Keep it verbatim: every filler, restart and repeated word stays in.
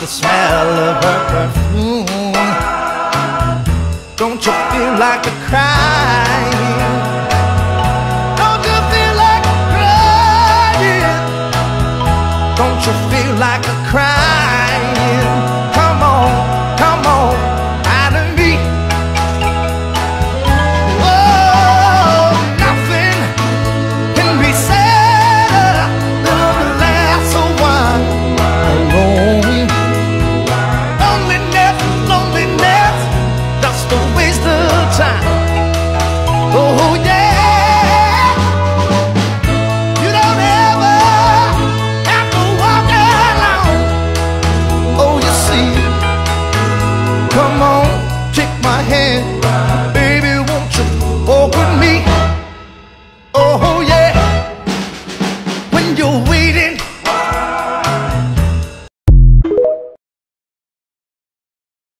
the smell of her perfume. Don't you feel like a cry?